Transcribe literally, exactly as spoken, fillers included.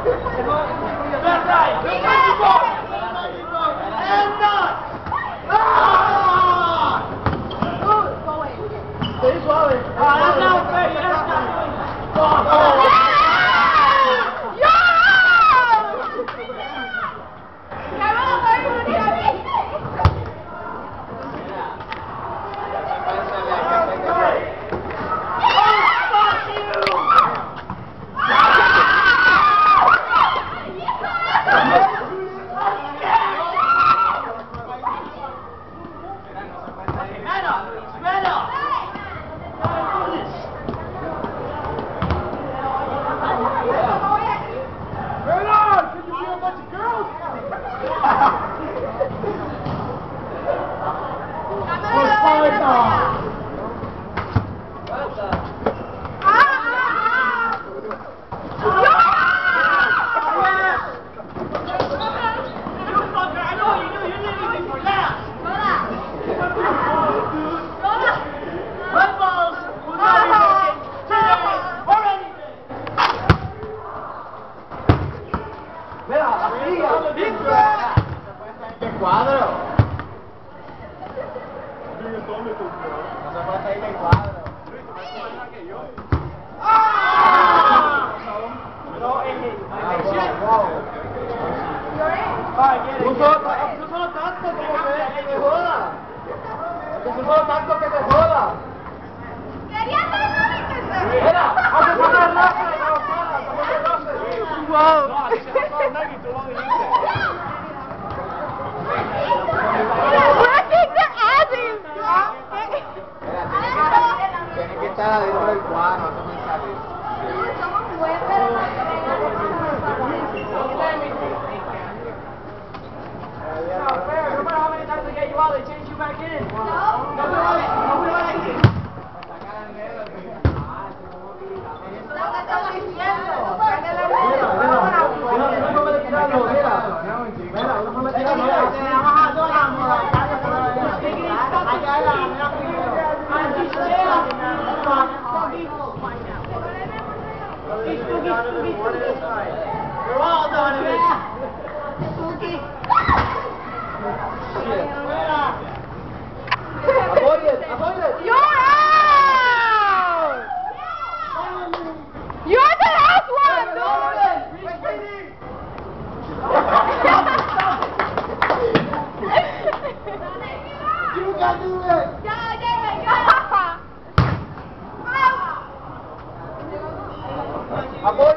Cuadro. No se puede salir del cuadro. ¡Ah! No, en el... No solo tanto como que te joda. No solo tanto que te joda. Quería tener Mira, hace falta el roce, no roce. Wow. No, aquí se va a pasar un y tú lo dijiste. Tiene que estar adentro del cuadro, no me sale. Somos buenos. No me how many times I get you out, they change you back in. No, no me vale, no me vale. Lo que estoy diciendo. Una forma de tirarlo, mira. Mira, una forma de tirarlo, mira. Te vamos a toda la moda. You're all done of it. Avoid it, avoid it. You're out! You're the last one! You can do it. Ya, ya, ya. Avoid